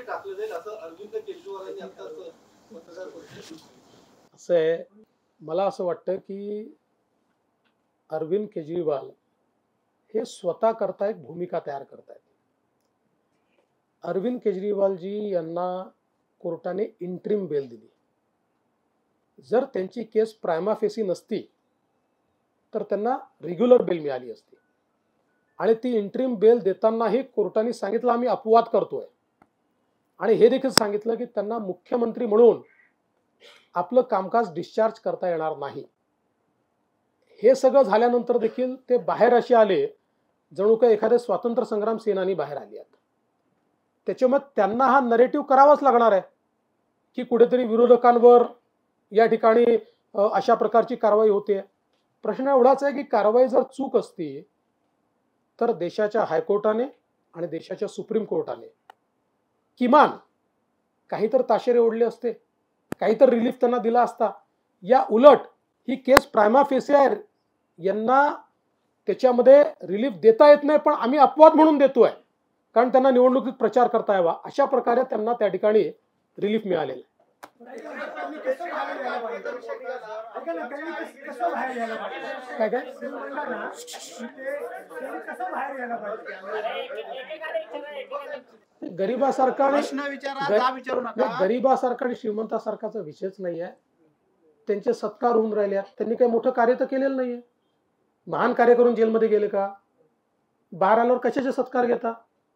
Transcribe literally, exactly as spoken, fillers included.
टाकलं जाईल असं अरविंद केजरीवालांनी आता पत्रकार परिषदेत असं आहे. मला असं वाटतं की अरविंद केजरीवाल हे स्वतः करता एक भूमिका तयार करतायत. अरविंद केजरीवालजी यांना कोर्टाने इंट्रीम बेल दिली. जर त्यांची केस प्रायमा फेसी नसती तर त्यांना रेग्युलर बेल मिळाली असती आणि ती इंट्रीम बेल देतानाही कोर्टाने सांगितलं आम्ही अपवाद करतोय आणि हे देखील सांगितलं की त्यांना मुख्यमंत्री म्हणून आपलं कामकाज डिस्चार्ज करता येणार नाही. हे सगळं झाल्यानंतर देखील ते बाहेर असे आले जणू काही एखादे स्वातंत्र्य संग्राम सेनानी बाहेर आले आहेत. त्याच्यामुळे त्यांना हा नरेटिव्ह करावाच लागणार आहे की कुठेतरी विरोधकांवर या ठिकाणी अशा प्रकारची कारवाई होते. प्रश्न एवढाच आहे की कारवाई जर चूक असती तर देशाच्या हायकोर्टाने आणि देशाच्या सुप्रीम कोर्टाने किमान काहीतरी ताशेरे ओढले असते, काहीतरी रिलीफ त्यांना दिला असता. या उलट ही केस प्रायमा फेसी आहे, यांना त्याच्यामध्ये रिलीफ देता येत नाही पण आम्ही अपवाद म्हणून देतोय कारण त्यांना निवडणुकीत प्रचार करता यावा अशा प्रकारे त्यांना त्या ठिकाणी रिलीफ मिळालेलं आहे. काय काय गरीबासारखा गरीबासारखा आणि श्रीमंतासारखाचा विषयच नाही आहे. त्यांचे सत्कार होऊन राहिले आहेत. त्यांनी काही मोठं कार्य तर केलेलं नाहीये. महान कार्य करून जेलमध्ये गेले का? बाहेर आल्यावर कशाचे सत्कार घेता?